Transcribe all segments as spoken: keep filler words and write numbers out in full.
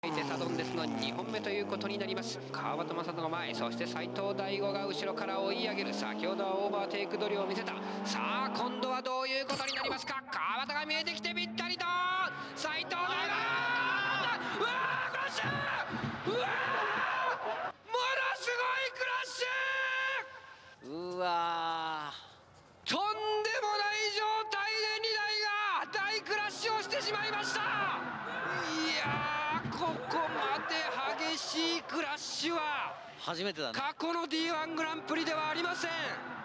いてサドンデスのにほんめということになります。川端正人が前、そして斉藤大吾が後ろから追い上げる。先ほどはオーバーテイク取りを見せた。さあ今度はどういうことになりますか。川端が見えてきてぴったりと斉藤大吾、うわークラッシュ、うわーものすごいクラッシュ、うわーとんでもない状態でにだいが大クラッシュをしてしまいました。いやー、ここまで激しいクラッシュは初めてだね。 過去の ディーワン グランプリではありません。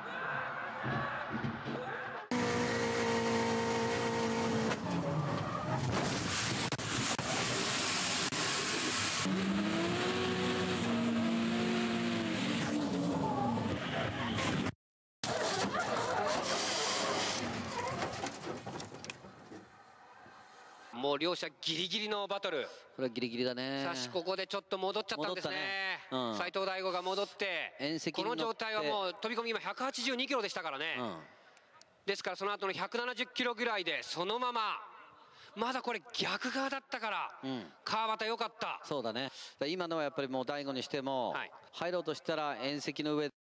もう両者ギリギリのバトル。 これはギリギリだね。 さしここでちょっと戻っちゃったんですね。 戻ったね。うん、 斉藤大吾が戻って縁石に乗ってこの状態はもう飛び込み今ひゃくはちじゅうにキロでしたからね、うん、ですからその後のひゃくななじゅっキロぐらいでそのまままだこれ逆側だったから、うん、川端良かった。 そうだね。今のはやっぱりもう大吾にしても、はい、入ろうとしたら縁石の上